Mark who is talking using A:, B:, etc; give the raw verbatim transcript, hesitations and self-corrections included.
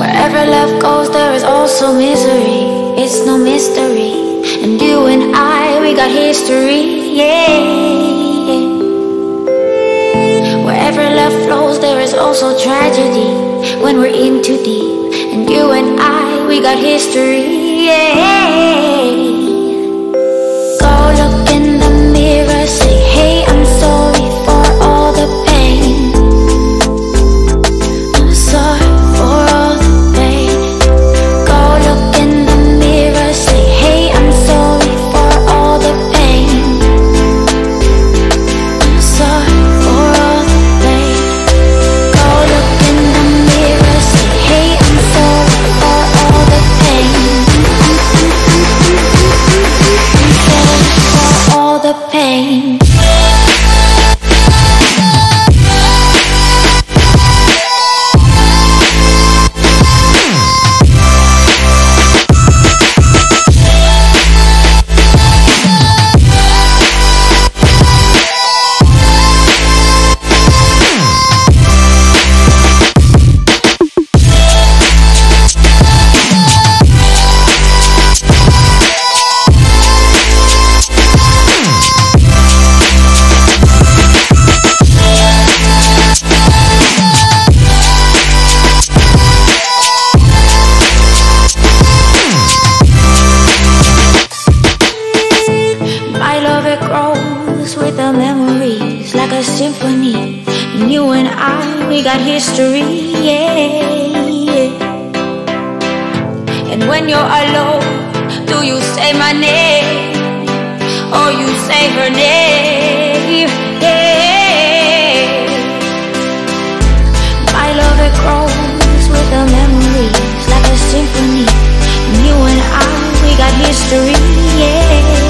A: Wherever love goes, there is also misery. It's no mystery. And you and I, we got history, yeah. Wherever love flows, there is also tragedy when we're in too deep. And you and I, we got history, yeah. Go look in the mirror, say, hey, I'm sorry for all the pain. I'm sorry for all the pain. Go look in the mirror, say, hey, I'm sorry for all the pain. I'm sorry for all the pain. Go look in the mirror, say, hey, I'm sorry for all the pain. I'm sorry for all the pain. With the memories like a symphony. And you and I, we got history, yeah. And when you're alone, do you say my name or you say her name, yeah. My love, it grows with the memories like a symphony. And you and I, we got history, yeah.